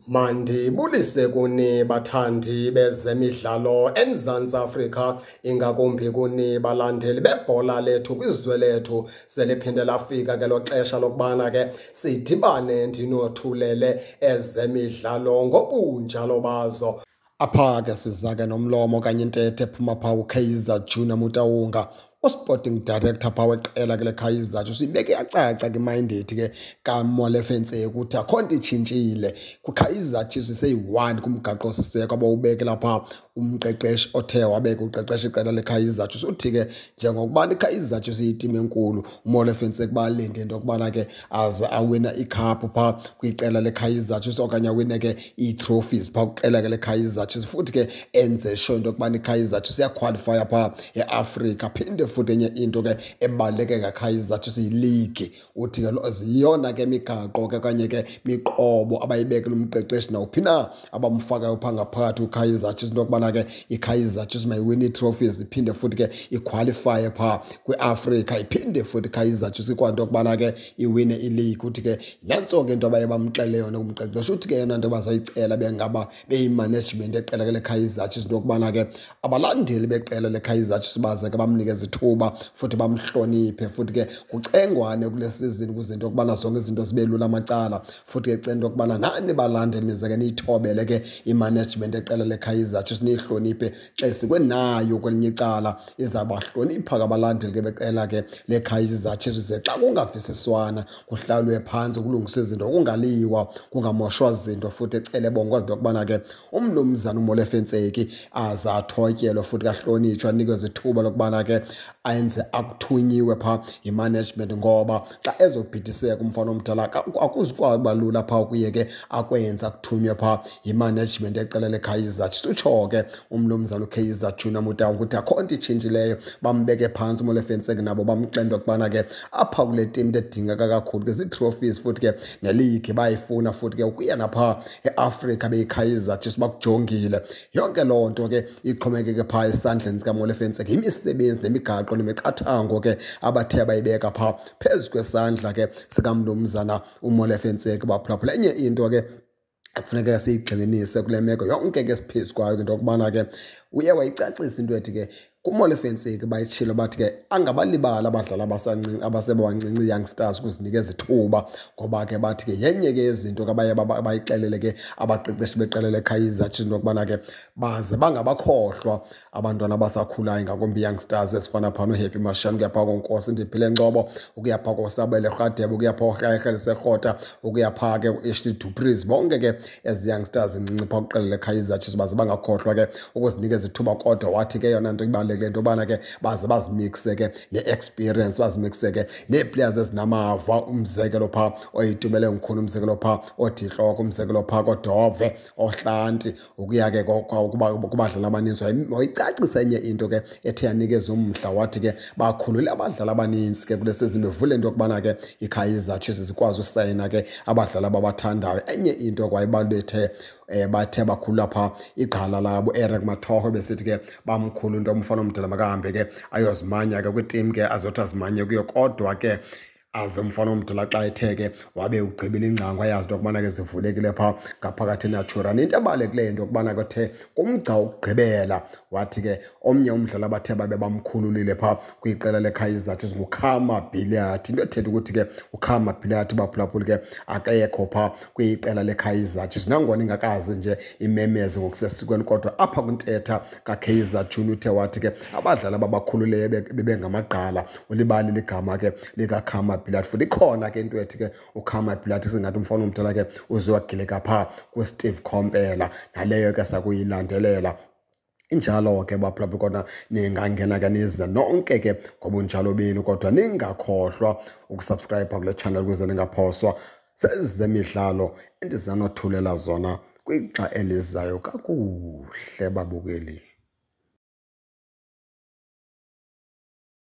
Mandibulise kuni bathandi bezemidlalo eMzantsi Afrika, ingakumbi kuni balandeli bebhola lethu kwizwe lethu. Seliphinde lafika ke lo xesha lokubana ke sidibane ndinothulele ezemidlalo ngobunjalo bazo. Apha ke siza ke nomlomo kanye intethe ephuma pha uKaizer Jnr Sporting Director pha weqela ke leKaizer Chiefs. Sibeke yacaca ke minded ke kaMolefentseki ukuthi akho nto itshintshile kuKaizer Chiefs, seyi-1 kumgaqo siseko abawubeke lapha umqeqeshi othe wabeka uqeqesha iqela leKaizer Chiefs. Uthi ke njengokubana iKaizer Chiefs iyitimu enkulu, uMolefentseki balinde into yokubana ke aze awina ikhaphu pha kwiqela leKaizer Chiefs okanye awine ke ii-trophies pha kwiqela ke leKaizer Chiefs. Futhi ke enze sure into yokubana iKaizer Chiefs iyaqualifya pha eAfrika. Phinde futhi enye into ke ebaluleke kaKaizer Chiefs yiligi. Uthi ke ziyona ke imigaqo ke kanye ke miqobo abayibekela umqeqeshi nawuphi na abamfakayo pha ngaphakathi uKaizer Chiefs into yokubana ke iKaizer Chiefs mayiwini ii-trophies, iphinde futhi ke iqualifye pha kwiAfrika, iphinde futhi iKaizer Chiefs ikwanto yokubana ke iwine iligi. Uthi ke nantso ke into abaye bamxele yona kumqeqeshi. Uthi ke yona nto bazayicela bengaba beyimanagement eqela ke leKaizer Chiefs into yokubana ke abalandeli beqela leKaizer Chiefs baze ke bamnikeze ithuba futhi bamhloniphe. Futhi ke kucengwane kule season ukuze into yokubana zonke izinto zibe lula amacala. Futhi ke cela into yokubana nani balandeli nize ke niyithobele ke imanagement eqela leKaizer Chiefs, niyihloniphe xa sikwenayo kwelinye icala izabahlonipha abalandeli ke beqela ke leKaizer Chiefs. Xa kungavisiswana kuhlalwe phantsi kulungiswe izinto, kungaliwa kungamoshwa izinto. Futhi ecele bonke into yokubana ke umnumzana uMolefentseki aze athotyelwe futhi kahlonitshwe, anikwe ithuba lokubana ke ayenze akuthunyiwe pha imanagement, ngoba xa ezobhidiseka umfana omdala akuzikwaba lula pha kuye ke akwenza akuthunywe pha imanagement eqela leKaizer Chiefs. Utsho ke umnumzana uKaizer Jnr ukuthi akho nto itshintshileyo, bambeke phantsi uMolefentseki nabo bamxela into yokubana ke apha kule timu edingeka kakhulu ke zii-trophies futhi ke neligi bayifuna. Futhi ke ukuya napha eAfrika beyiKaizer Chiefs bakujongile. Yonke loo nto ke ixhomekeke pha esandleni sikaMolefentseki, imisebenzi nemigaqo nemiqathango ke abathe bayibeka pha phezu kwesandla ke sikamnumzana uMolefentseki baphulaphula. Enye into ke kufuneka siyigxininise kule meko yonke ke siphezu kwayo into yokubana ke uye wayicacisa into ethi ke kuMolefentseki bayitshilo bathi ke angabalibala abadlali abasebancinci youngsters ukuzinikeza ithuba, ngoba ke bathi ke yenye ke izinto ke abaye bayixelele ke abaqeqeshi beqela leKaizer Chiefs ukubana ke baze bangabakhohlwa abantwana abasakhulayo, ngakumbi youngsters ezifana phana uHappy Masham, ukuya phaa koNkosi Ndiphile Ngcobo, ukuya phaa koSabele Rhadebe, ukuya phaa uRhayele Sekrota, ukuya phaa ke uAshley Dupreez. Bonke ke ezi youngsters incinci phaa kwiqela leKaizer Chiefs baze bangakhohlwa ke ukuzinikeza ithuba. Kodwa wathi ke yona nto ibalulekile into yobana ke baze bazimixe ke ne-experience, bazimixe ke nee-players ezinamava. Umzekelo phaa oyitumele ngikhulu, umzekelo phaa oDihloko, umzekelo phaa koDove, oHlanti, ukuya ke kubadlali abaninzi. Wayicacisa enye into ke ethe yanikeza umdla, wathi ke bakhulule abadlali abaninzi ke kule season, bevule into yokubana ke iKaizer Chiefs zikwazi usayina ke abadlali ababathandayo. Enye into kwayibalulekile bathe bakhulula pha igqala labo Eric Mathoho, besithi ke bamkhulu into umfana omdala makahambe ke ayozimanya ke kwitimu ke azothi azimanye kuyo. Kodwa ke aze umfana omdala xa ethe ke wabe ugqibile ingcango, ayazi into yokubana ke zivulekile pha ngaphakathi naturally. Into ebalulekileyo into yokubana kuthe kumgca wokugqibela wathi ke omnye umdlali abathe babe bamkhululile pha kwiqela leKaizer Chiefs nguKhama Billiat. Into ethetha ukuthi ke uKhama Billiat baphulaphula ke akekho pha kwiqela leKaizer Chiefs, nangona ingakazi nje imemeze ngokusesikweni. Kodwa apha kwintetha kaKaizer Jnr uthe wathi ke abadlali ababakhululeyo bebengamagqala, ulibalile igama ke likaKhama Billiat. Futhi ikhona ke into ethi ke uKhama Billiat singathi umfana omdala ke uzowagileka pha kuSteve Khompela, naleyo ke sakuyilandelela. Injalo ke baphulaphula, kodwa ningangena ke nize nonke ke ngobunjalo benu, kodwa ningakhohlwa ukusubscribe kule channel ukuze ningaphoswa sezemidlalo endizanothulela zona kwixa elizayo kakuhle babukeli.